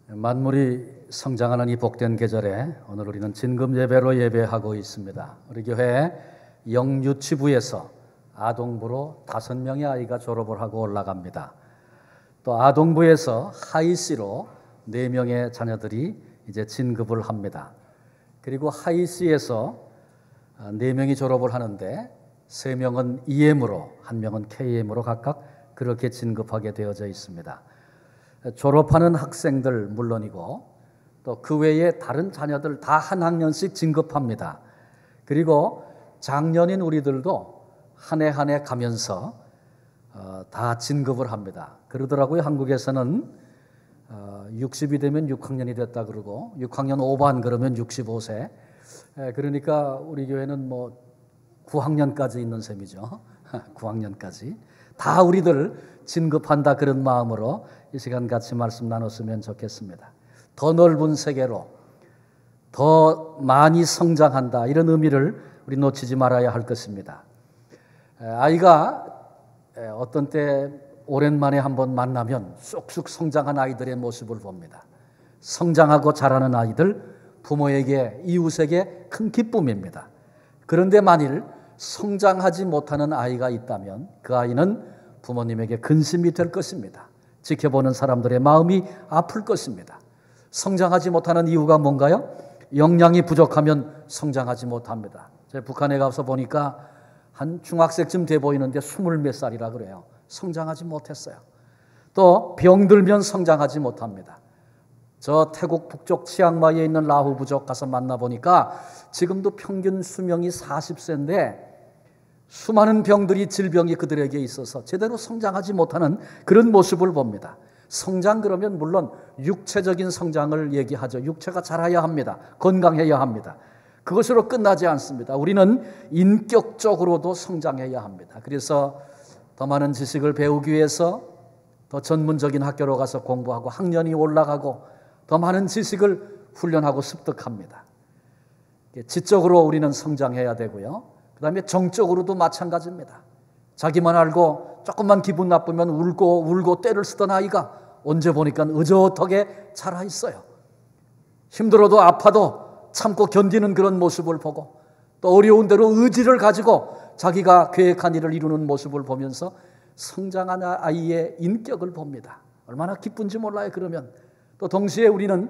만물이 성장하는 이 복된 계절에 오늘 우리는 진금 예배로 예배하고 있습니다. 우리 교회 영유치부에서 아동부로 5명의 아이가 졸업을 하고 올라갑니다. 또 아동부에서 하이씨로 4명의 자녀들이 이제 진급을 합니다. 그리고 하이씨에서 4명이 졸업을 하는데 3명은 EM으로 1명은 KM으로 각각 그렇게 진급하게 되어져 있습니다. 졸업하는 학생들 물론이고 또 그 외에 다른 자녀들 다 한 학년씩 진급합니다. 그리고 장년인 우리들도 한 해 한 해 가면서 다 진급을 합니다. 그러더라고요. 한국에서는 60이 되면 6학년이 됐다 그러고 6학년 5반 그러면 65세. 그러니까 우리 교회는 뭐 9학년까지 있는 셈이죠. 9학년까지. 다 우리들 진급한다 그런 마음으로 이 시간 같이 말씀 나눴으면 좋겠습니다. 더 넓은 세계로 더 많이 성장한다 이런 의미를 우리 놓치지 말아야 할 것입니다. 아이가 어떤 때 오랜만에 한번 만나면 쑥쑥 성장한 아이들의 모습을 봅니다. 성장하고 자라는 아이들 부모에게 이웃에게 큰 기쁨입니다. 그런데 만일 성장하지 못하는 아이가 있다면 그 아이는 부모님에게 근심이 될 것입니다. 지켜보는 사람들의 마음이 아플 것입니다. 성장하지 못하는 이유가 뭔가요? 영양이 부족하면 성장하지 못합니다. 제가 북한에 가서 보니까 한 중학생쯤 돼 보이는데 20몇 살이라 그래요. 성장하지 못했어요. 또 병들면 성장하지 못합니다. 저 태국 북쪽 치앙마이에 있는 라후 부족 가서 만나보니까 지금도 평균 수명이 40세인데 수많은 병들이 질병이 그들에게 있어서 제대로 성장하지 못하는 그런 모습을 봅니다. 성장 그러면 물론 육체적인 성장을 얘기하죠. 육체가 자라야 합니다. 건강해야 합니다. 그것으로 끝나지 않습니다. 우리는 인격적으로도 성장해야 합니다. 그래서 더 많은 지식을 배우기 위해서 더 전문적인 학교로 가서 공부하고 학년이 올라가고 더 많은 지식을 훈련하고 습득합니다. 지적으로 우리는 성장해야 되고요. 그 다음에 정적으로도 마찬가지입니다. 자기만 알고 조금만 기분 나쁘면 울고 떼를 쓰던 아이가 언제 보니까 의젓하게 자라 있어요. 힘들어도 아파도 참고 견디는 그런 모습을 보고 또 어려운 대로 의지를 가지고 자기가 계획한 일을 이루는 모습을 보면서 성장한 아이의 인격을 봅니다. 얼마나 기쁜지 몰라요. 그러면 또 동시에 우리는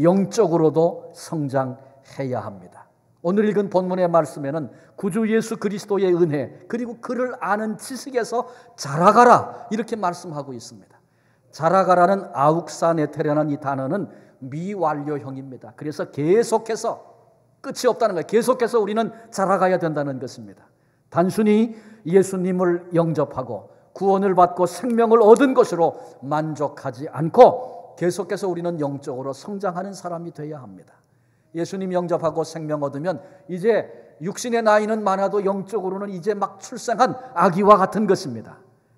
영적으로도 성장해야 합니다. 오늘 읽은 본문의 말씀에는 구주 예수 그리스도의 은혜 그리고 그를 아는 지식에서 자라가라 이렇게 말씀하고 있습니다. 자라가라는 아욱사네테라는 이 단어는 미완료형입니다. 그래서 계속해서 끝이 없다는 거예요. 계속해서 우리는 자라가야 된다는 것입니다. 단순히 예수님을 영접하고 구원을 받고 생명을 얻은 것으로 만족하지 않고 계속해서 우리는 영적으로 성장하는 사람이 되어야 합니다. 예수님 영접하고 생명 얻으면 이제 육신의 나이는 많아도 영적으로는 이제 막 출생한 아기와 같은 것입니다.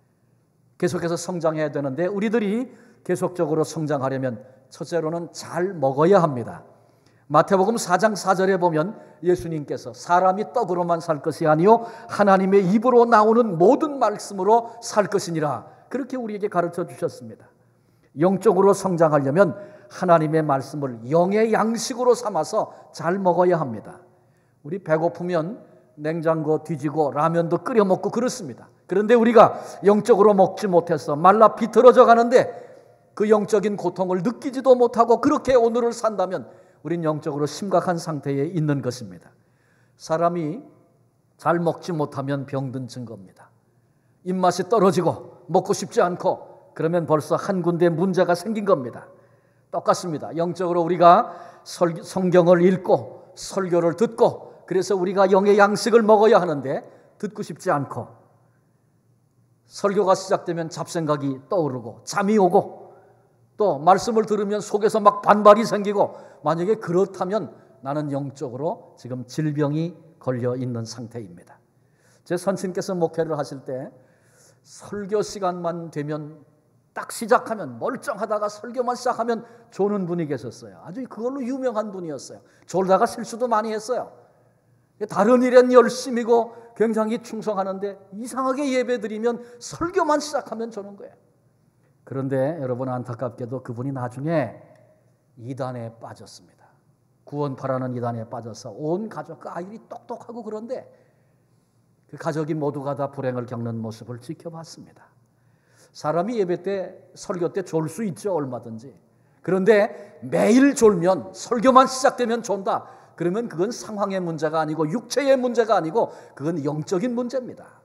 계속해서 성장해야 되는데 우리들이 계속적으로 성장하려면 첫째로는 잘 먹어야 합니다. 마태복음 4장 4절에 보면 예수님께서 사람이 떡으로만 살 것이 아니요 하나님의 입으로 나오는 모든 말씀으로 살 것이니라 그렇게 우리에게 가르쳐 주셨습니다. 영적으로 성장하려면 하나님의 말씀을 영의 양식으로 삼아서 잘 먹어야 합니다. 우리 배고프면 냉장고 뒤지고 라면도 끓여 먹고 그렇습니다. 그런데 우리가 영적으로 먹지 못해서 말라 비틀어져 가는데 그 영적인 고통을 느끼지도 못하고 그렇게 오늘을 산다면 우린 영적으로 심각한 상태에 있는 것입니다. 사람이 잘 먹지 못하면 병든 증거입니다. 입맛이 떨어지고 먹고 싶지 않고 그러면 벌써 한 군데 문제가 생긴 겁니다. 똑같습니다. 영적으로 우리가 성경을 읽고 설교를 듣고 그래서 우리가 영의 양식을 먹어야 하는데 듣고 싶지 않고 설교가 시작되면 잡생각이 떠오르고 잠이 오고 또 말씀을 들으면 속에서 막 반발이 생기고 만약에 그렇다면 나는 영적으로 지금 질병이 걸려 있는 상태입니다. 제 선생님께서 목회를 하실 때 설교 시간만 되면 딱 시작하면 멀쩡하다가 설교만 시작하면 조는 분이 계셨어요. 아주 그걸로 유명한 분이었어요. 졸다가 실수도 많이 했어요. 다른 일엔 열심이고 굉장히 충성하는데 이상하게 예배드리면 설교만 시작하면 조는 거예요. 그런데 여러분 안타깝게도 그분이 나중에 이단에 빠졌습니다. 구원파라는 이단에 빠져서 온 가족, 아이들이 똑똑하고 그런데 그 가족이 모두가 다 불행을 겪는 모습을 지켜봤습니다. 사람이 예배 때, 설교 때 졸 수 있죠, 얼마든지. 그런데 매일 졸면, 설교만 시작되면 존다. 그러면 그건 상황의 문제가 아니고 육체의 문제가 아니고 그건 영적인 문제입니다.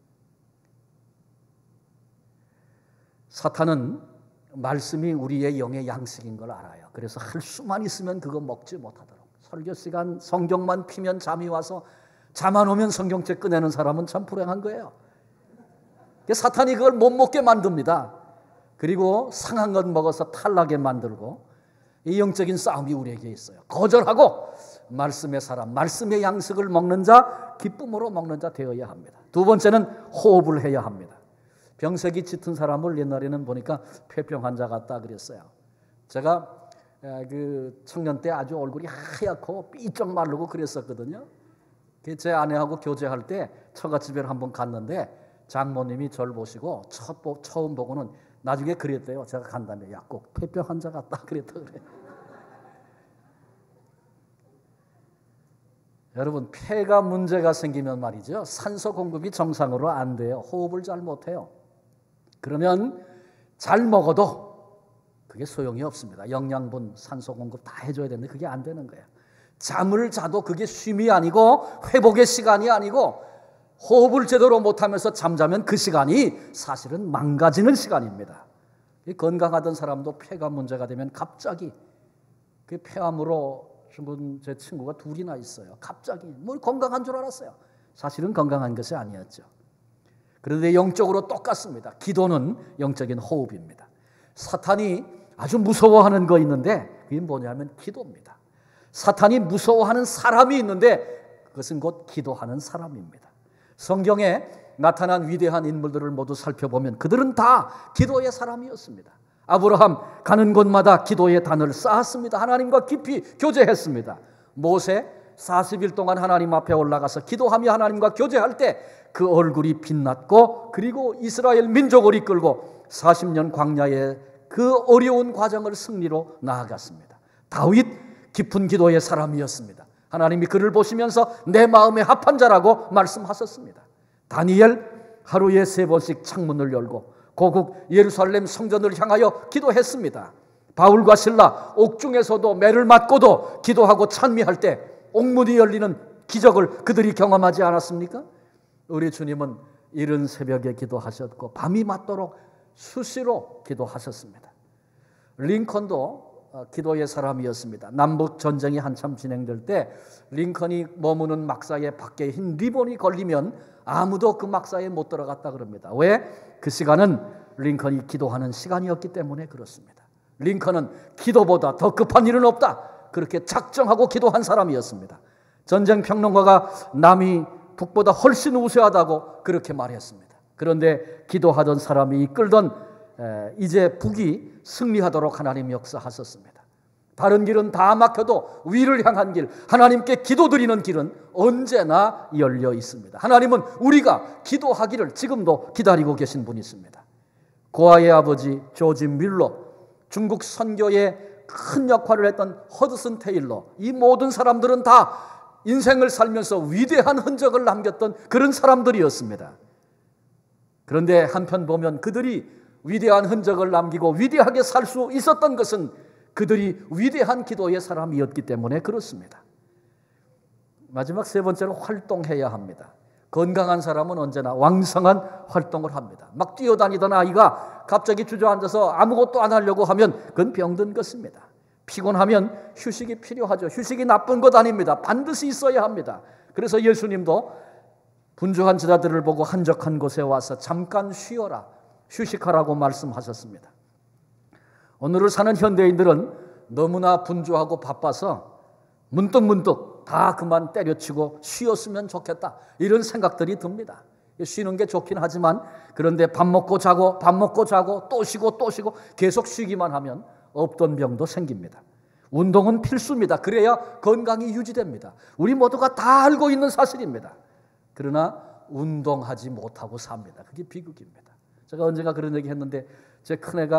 사탄은 말씀이 우리의 영의 양식인 걸 알아요. 그래서 할 수만 있으면 그거 먹지 못하도록. 설교 시간 성경만 피면 잠이 와서 잠 안 오면 성경책 꺼내는 사람은 참 불행한 거예요. 사탄이 그걸 못 먹게 만듭니다. 그리고 상한 것 먹어서 탈나게 만들고, 이 영적인 싸움이 우리에게 있어요. 거절하고 말씀의 사람, 말씀의 양식을 먹는 자, 기쁨으로 먹는 자 되어야 합니다. 두 번째는 호흡을 해야 합니다. 병색이 짙은 사람을 옛날에는 보니까 폐병 환자 같다 그랬어요. 제가 그 청년 때 아주 얼굴이 하얗고 삐쩍 마르고 그랬었거든요. 제 아내하고 교제할 때 처갓집에 한번 갔는데 장모님이 저를 보시고 처음 보고는 나중에 그랬대요. 제가 간다며, 야, 꼭 폐병 환자 같다 그랬다 그래. 여러분, 폐가 문제가 생기면 말이죠, 산소 공급이 정상으로 안 돼요. 호흡을 잘 못해요. 그러면 잘 먹어도 그게 소용이 없습니다. 영양분, 산소 공급 다 해줘야 되는데 그게 안 되는 거예요. 잠을 자도 그게 쉼이 아니고 회복의 시간이 아니고, 호흡을 제대로 못하면서 잠자면 그 시간이 사실은 망가지는 시간입니다. 건강하던 사람도 폐가 문제가 되면 갑자기 그 폐암으로 죽은 제 친구가 둘이나 있어요. 갑자기 뭐 건강한 줄 알았어요. 사실은 건강한 것이 아니었죠. 그런데 영적으로 똑같습니다. 기도는 영적인 호흡입니다. 사탄이 아주 무서워하는 거 있는데 그게 뭐냐면 기도입니다. 사탄이 무서워하는 사람이 있는데 그것은 곧 기도하는 사람입니다. 성경에 나타난 위대한 인물들을 모두 살펴보면 그들은 다 기도의 사람이었습니다. 아브라함 가는 곳마다 기도의 단을 쌓았습니다. 하나님과 깊이 교제했습니다. 모세 40일 동안 하나님 앞에 올라가서 기도하며 하나님과 교제할 때 그 얼굴이 빛났고, 그리고 이스라엘 민족을 이끌고 40년 광야의 그 어려운 과정을 승리로 나아갔습니다. 다윗 깊은 기도의 사람이었습니다. 하나님이 그를 보시면서 내 마음에 합한 자라고 말씀하셨습니다. 다니엘 하루에 3번씩 창문을 열고 고국 예루살렘 성전을 향하여 기도했습니다. 바울과 실라 옥중에서도 매를 맞고도 기도하고 찬미할 때 옥문이 열리는 기적을 그들이 경험하지 않았습니까? 우리 주님은 이른 새벽에 기도하셨고 밤이 맞도록 수시로 기도하셨습니다. 링컨도 기도의 사람이었습니다. 남북 전쟁이 한참 진행될 때 링컨이 머무는 막사의 밖에 흰 리본이 걸리면 아무도 그 막사에 못 들어갔다 그럽니다. 왜? 그 시간은 링컨이 기도하는 시간이었기 때문에 그렇습니다. 링컨은 기도보다 더 급한 일은 없다, 그렇게 작정하고 기도한 사람이었습니다. 전쟁 평론가가 남이 북보다 훨씬 우세하다고 그렇게 말했습니다. 그런데 기도하던 사람이 이끌던 이제 북이 승리하도록 하나님 역사하셨습니다. 다른 길은 다 막혀도 위를 향한 길, 하나님께 기도드리는 길은 언제나 열려 있습니다. 하나님은 우리가 기도하기를 지금도 기다리고 계신 분이 있습니다. 고아의 아버지 조지 밀러, 중국 선교에 큰 역할을 했던 허드슨 테일러, 이 모든 사람들은 다 인생을 살면서 위대한 흔적을 남겼던 그런 사람들이었습니다. 그런데 한편 보면 그들이 위대한 흔적을 남기고 위대하게 살 수 있었던 것은 그들이 위대한 기도의 사람이었기 때문에 그렇습니다. 마지막 세 번째로 활동해야 합니다. 건강한 사람은 언제나 왕성한 활동을 합니다. 막 뛰어다니던 아이가 갑자기 주저앉아서 아무것도 안 하려고 하면 그건 병든 것입니다. 피곤하면 휴식이 필요하죠. 휴식이 나쁜 것 아닙니다. 반드시 있어야 합니다. 그래서 예수님도 분주한 제자들을 보고 한적한 곳에 와서 잠깐 쉬어라, 휴식하라고 말씀하셨습니다. 오늘을 사는 현대인들은 너무나 분주하고 바빠서 문득문득 다 그만 때려치고 쉬었으면 좋겠다, 이런 생각들이 듭니다. 쉬는 게 좋긴 하지만 그런데 밥 먹고 자고 또 쉬고 또 쉬고 계속 쉬기만 하면 없던 병도 생깁니다. 운동은 필수입니다. 그래야 건강이 유지됩니다. 우리 모두가 다 알고 있는 사실입니다. 그러나 운동하지 못하고 삽니다. 그게 비극입니다. 제가 언젠가 그런 얘기 했는데 제 큰애가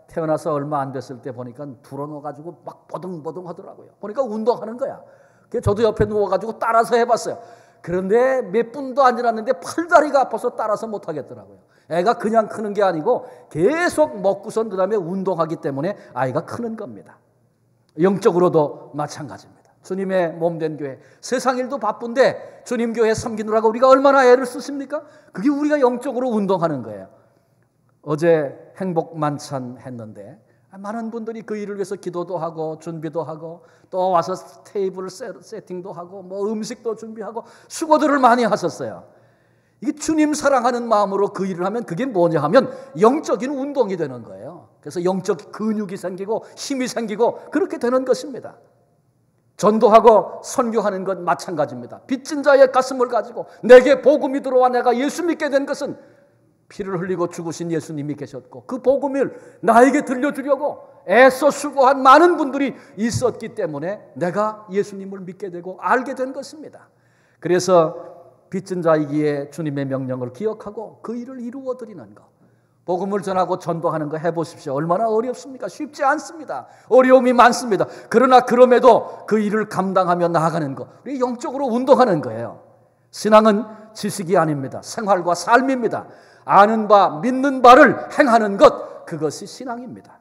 태어나서 얼마 안 됐을 때 보니까 불어넣어가지고 막 버둥버둥 하더라고요. 보니까 운동하는 거야. 그래서 저도 옆에 누워가지고 따라서 해봤어요. 그런데 몇 분도 안 지났는데 팔다리가 아파서 따라서 못하겠더라고요. 애가 그냥 크는 게 아니고 계속 먹고선 그 다음에 운동하기 때문에 아이가 크는 겁니다. 영적으로도 마찬가지입니다. 주님의 몸된 교회, 세상 일도 바쁜데 주님 교회 섬기느라고 우리가 얼마나 애를 쓰십니까? 그게 우리가 영적으로 운동하는 거예요. 어제 행복 만찬 했는데 많은 분들이 그 일을 위해서 기도도 하고 준비도 하고 또 와서 테이블 세팅도 하고 뭐 음식도 준비하고 수고들을 많이 하셨어요. 이게 주님 사랑하는 마음으로 그 일을 하면 그게 뭐냐 하면 영적인 운동이 되는 거예요. 그래서 영적 근육이 생기고 힘이 생기고 그렇게 되는 것입니다. 전도하고 선교하는 것 마찬가지입니다. 빚진 자의 가슴을 가지고 내게 복음이 들어와 내가 예수 믿게 된 것은 피를 흘리고 죽으신 예수님이 계셨고 그 복음을 나에게 들려주려고 애써 수고한 많은 분들이 있었기 때문에 내가 예수님을 믿게 되고 알게 된 것입니다. 그래서 빚진 자이기에 주님의 명령을 기억하고 그 일을 이루어 드리는 것, 복음을 전하고 전도하는 거 해보십시오. 얼마나 어렵습니까? 쉽지 않습니다. 어려움이 많습니다. 그러나 그럼에도 그 일을 감당하며 나아가는 것, 우리 영적으로 운동하는 거예요. 신앙은 지식이 아닙니다. 생활과 삶입니다. 아는 바, 믿는 바를 행하는 것, 그것이 신앙입니다.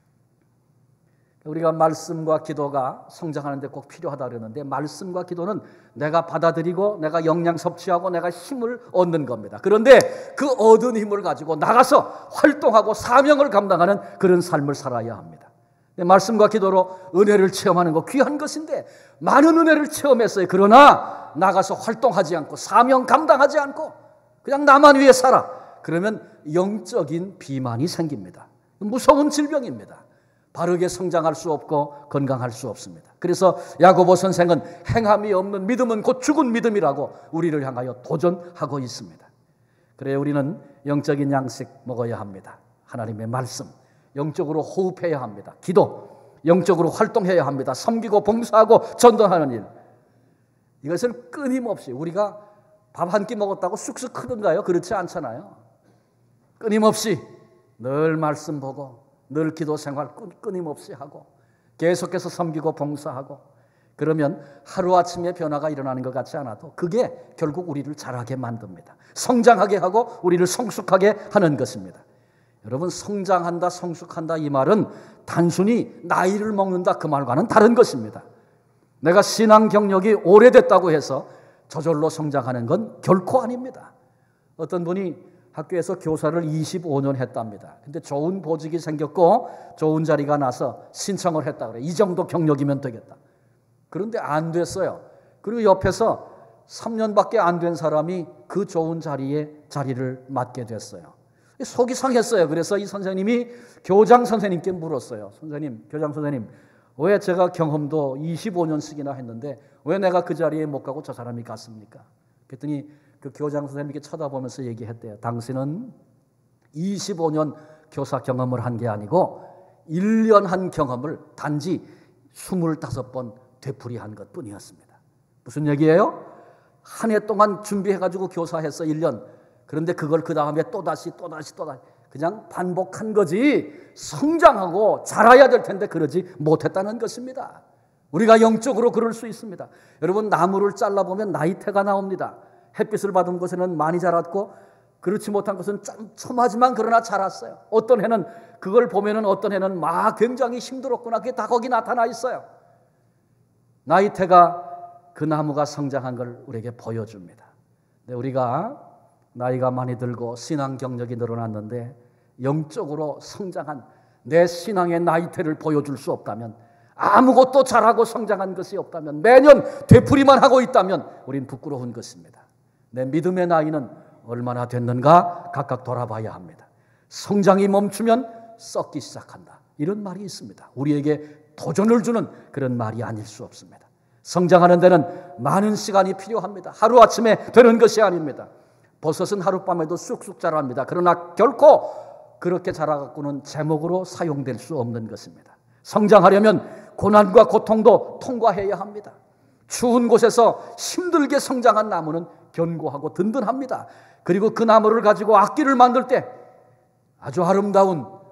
우리가 말씀과 기도가 성장하는 데 꼭 필요하다 그러는데 말씀과 기도는 내가 받아들이고 내가 영양 섭취하고 내가 힘을 얻는 겁니다. 그런데 그 얻은 힘을 가지고 나가서 활동하고 사명을 감당하는 그런 삶을 살아야 합니다. 말씀과 기도로 은혜를 체험하는 거 귀한 것인데 많은 은혜를 체험했어요. 그러나 나가서 활동하지 않고 사명 감당하지 않고 그냥 나만 위해 살아. 그러면 영적인 비만이 생깁니다. 무서운 질병입니다. 바르게 성장할 수 없고 건강할 수 없습니다. 그래서 야고보 선생은 행함이 없는 믿음은 곧 죽은 믿음이라고 우리를 향하여 도전하고 있습니다. 그래 우리는 영적인 양식 먹어야 합니다. 하나님의 말씀, 영적으로 호흡해야 합니다. 기도, 영적으로 활동해야 합니다. 섬기고 봉사하고 전도하는 일, 이것을 끊임없이 우리가 밥 한 끼 먹었다고 쑥쑥 크던가요? 그렇지 않잖아요. 끊임없이 늘 말씀 보고 늘 기도 생활 끊임없이 하고 계속해서 섬기고 봉사하고 그러면 하루아침에 변화가 일어나는 것 같지 않아도 그게 결국 우리를 자라게 만듭니다. 성장하게 하고 우리를 성숙하게 하는 것입니다. 여러분, 성장한다, 성숙한다 이 말은 단순히 나이를 먹는다 그 말과는 다른 것입니다. 내가 신앙 경력이 오래됐다고 해서 저절로 성장하는 건 결코 아닙니다. 어떤 분이 학교에서 교사를 25년 했답니다. 근데 좋은 보직이 생겼고 좋은 자리가 나서 신청을 했다 그래. 이 정도 경력이면 되겠다. 그런데 안 됐어요. 그리고 옆에서 3년밖에 안 된 사람이 그 좋은 자리를 맡게 됐어요. 속이 상했어요. 그래서 이 선생님이 교장 선생님께 물었어요. 선생님, 교장 선생님, 왜 제가 경험도 25년씩이나 했는데 왜 내가 그 자리에 못 가고 저 사람이 갔습니까? 그랬더니 그 교장 선생님께 쳐다보면서 얘기했대요. 당신은 25년 교사 경험을 한 게 아니고 1년 한 경험을 단지 25번 되풀이한 것뿐이었습니다. 무슨 얘기예요? 한 해 동안 준비해가지고 교사했어 1년. 그런데 그걸 그 다음에 또다시 그냥 반복한 거지 성장하고 자라야 될 텐데 그러지 못했다는 것입니다. 우리가 영적으로 그럴 수 있습니다. 여러분, 나무를 잘라보면 나이테가 나옵니다. 햇빛을 받은 곳에는 많이 자랐고 그렇지 못한 곳은 촘촘하지만 그러나 자랐어요. 어떤 해는 그걸 보면은 어떤 해는 막 굉장히 힘들었구나. 그게 다 거기 나타나 있어요. 나이테가 그 나무가 성장한 걸 우리에게 보여줍니다. 근데 우리가 나이가 많이 들고 신앙 경력이 늘어났는데 영적으로 성장한 내 신앙의 나이테를 보여줄 수 없다면, 아무것도 잘하고 성장한 것이 없다면, 매년 되풀이만 하고 있다면 우린 부끄러운 것입니다. 내 믿음의 나이는 얼마나 됐는가 각각 돌아봐야 합니다. 성장이 멈추면 썩기 시작한다, 이런 말이 있습니다. 우리에게 도전을 주는 그런 말이 아닐 수 없습니다. 성장하는 데는 많은 시간이 필요합니다. 하루아침에 되는 것이 아닙니다. 버섯은 하룻밤에도 쑥쑥 자랍니다. 그러나 결코 그렇게 자라갖고는 제목으로 사용될 수 없는 것입니다. 성장하려면 고난과 고통도 통과해야 합니다. 추운 곳에서 힘들게 성장한 나무는 견고하고 든든합니다. 그리고 그 나무를 가지고 악기를 만들 때 아주 아름다운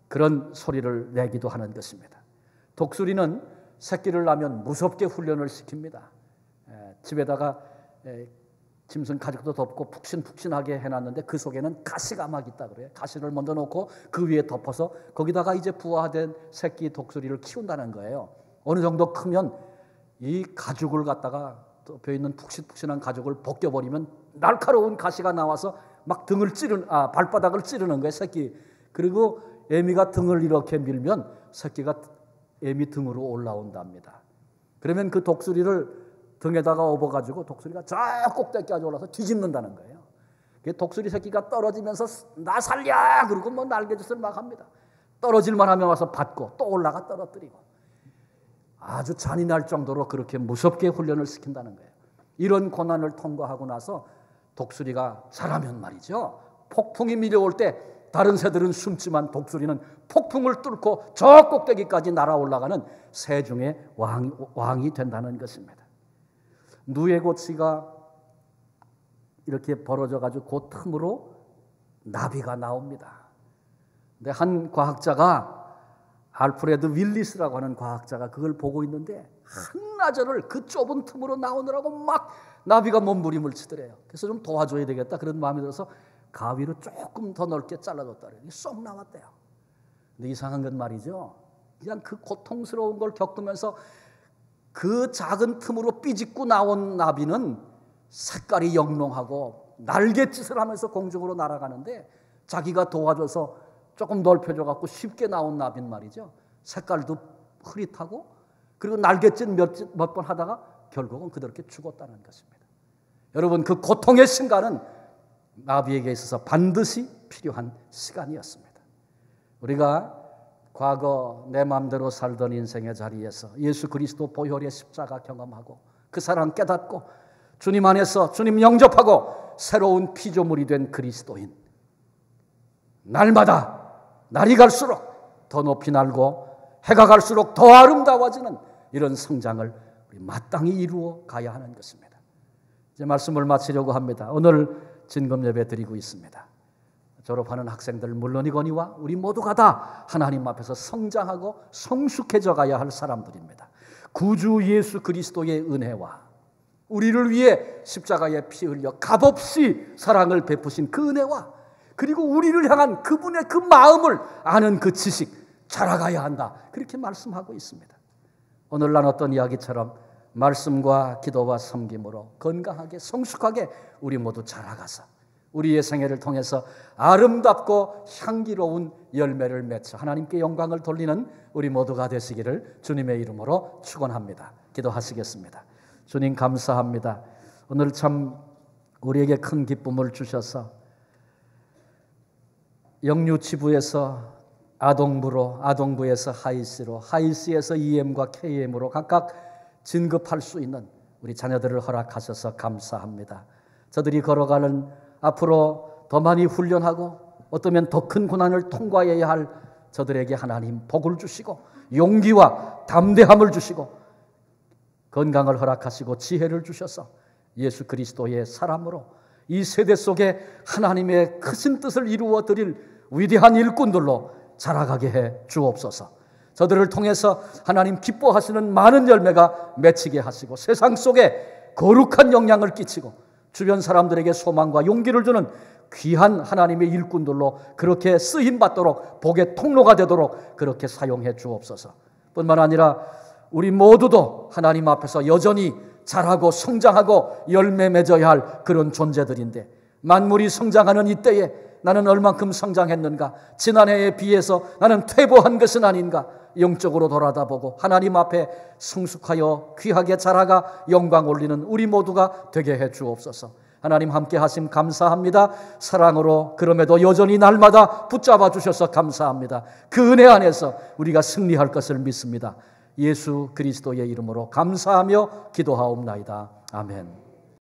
그런 소리를 내기도 하는 것입니다. 독수리는 새끼를 낳으면 무섭게 훈련을 시킵니다. 집에다가 짐승 가죽도 덮고 푹신푹신하게 해놨는데 그 속에는 가시가 막 있다 그래요. 가시를 먼저 놓고 그 위에 덮어서 거기다가 이제 부화된 새끼 독수리를 키운다는 거예요. 어느 정도 크면 이 가죽을 갖다가 덮여 있는 푹신푹신한 가죽을 벗겨버리면 날카로운 가시가 나와서 막 발바닥을 찌르는 거예요, 새끼. 그리고 애미가 등을 이렇게 밀면 새끼가 애미 등으로 올라온답니다. 그러면 그 독수리를 등에다가 업어가지고 독수리가 저 꼭대기까지 올라서 뒤집는다는 거예요. 독수리 새끼가 떨어지면서 나 살려! 그러고 뭐 날개짓을 막 합니다. 떨어질만 하면 와서 받고 또 올라가 떨어뜨리고 아주 잔인할 정도로 그렇게 무섭게 훈련을 시킨다는 거예요. 이런 고난을 통과하고 나서 독수리가 자라면 말이죠. 폭풍이 밀려올 때 다른 새들은 숨지만 독수리는 폭풍을 뚫고 저 꼭대기까지 날아 올라가는 새 중에 왕이 된다는 것입니다. 누에고치가 이렇게 벌어져가지고 그 틈으로 나비가 나옵니다. 근데 한 과학자가 알프레드 윌리스라고 하는 과학자가 그걸 보고 있는데 한나절을 그 좁은 틈으로 나오느라고 막 나비가 몸부림을 치더래요. 그래서 좀 도와줘야 되겠다 그런 마음이 들어서 가위로 조금 더 넓게 잘라줬다래요. 쏙 나왔대요. 근데 이상한 건 말이죠. 그냥 그 고통스러운 걸 겪으면서 그 작은 틈으로 삐집고 나온 나비는 색깔이 영롱하고 날갯짓을 하면서 공중으로 날아가는데 자기가 도와줘서 조금 넓혀줘갖고 쉽게 나온 나비는 말이죠. 색깔도 흐릿하고 그리고 날갯짓 몇 번 하다가 결국은 그렇게 죽었다는 것입니다. 여러분, 그 고통의 순간은 나비에게 있어서 반드시 필요한 시간이었습니다. 우리가 과거 내 마음대로 살던 인생의 자리에서 예수 그리스도 보혈의 십자가 경험하고 그 사랑 깨닫고 주님 안에서 주님 영접하고 새로운 피조물이 된 그리스도인, 날마다 날이 갈수록 더 높이 날고 해가 갈수록 더 아름다워지는 이런 성장을 우리 마땅히 이루어 가야 하는 것입니다. 이제 말씀을 마치려고 합니다. 오늘 진금 예배 드리고 있습니다. 졸업하는 학생들 물론이거니와 우리 모두가 다 하나님 앞에서 성장하고 성숙해져 가야 할 사람들입니다. 구주 예수 그리스도의 은혜와 우리를 위해 십자가에 피 흘려 값없이 사랑을 베푸신 그 은혜와 그리고 우리를 향한 그분의 그 마음을 아는 그 지식 자라가야 한다. 그렇게 말씀하고 있습니다. 오늘 나눴던 이야기처럼 말씀과 기도와 섬김으로 건강하게 성숙하게 우리 모두 자라가서 우리의 생애를 통해서 아름답고 향기로운 열매를 맺어 하나님께 영광을 돌리는 우리 모두가 되시기를 주님의 이름으로 축원합니다. 기도하시겠습니다. 주님 감사합니다. 오늘 참 우리에게 큰 기쁨을 주셔서 영유치부에서 아동부로, 아동부에서 하이스로, 하이스에서 EM과 KM으로 각각 진급할 수 있는 우리 자녀들을 허락하셔서 감사합니다. 저들이 걸어가는 앞으로 더 많이 훈련하고 어쩌면 더 큰 고난을 통과해야 할 저들에게 하나님 복을 주시고 용기와 담대함을 주시고 건강을 허락하시고 지혜를 주셔서 예수 그리스도의 사람으로 이 세대 속에 하나님의 크신 뜻을 이루어 드릴 위대한 일꾼들로 자라가게 해 주옵소서. 저들을 통해서 하나님 기뻐하시는 많은 열매가 맺히게 하시고 세상 속에 거룩한 영향을 끼치고 주변 사람들에게 소망과 용기를 주는 귀한 하나님의 일꾼들로 그렇게 쓰임받도록 복의 통로가 되도록 그렇게 사용해 주옵소서. 뿐만 아니라 우리 모두도 하나님 앞에서 여전히 자라고 성장하고 열매 맺어야 할 그런 존재들인데 만물이 성장하는 이때에 나는 얼만큼 성장했는가? 지난해에 비해서 나는 퇴보한 것은 아닌가? 영적으로 돌아다보고 하나님 앞에 성숙하여 귀하게 자라가 영광 올리는 우리 모두가 되게 해 주옵소서. 하나님 함께 하심 감사합니다. 사랑으로 그럼에도 여전히 날마다 붙잡아 주셔서 감사합니다. 그 은혜 안에서 우리가 승리할 것을 믿습니다. 예수 그리스도의 이름으로 감사하며 기도하옵나이다. 아멘.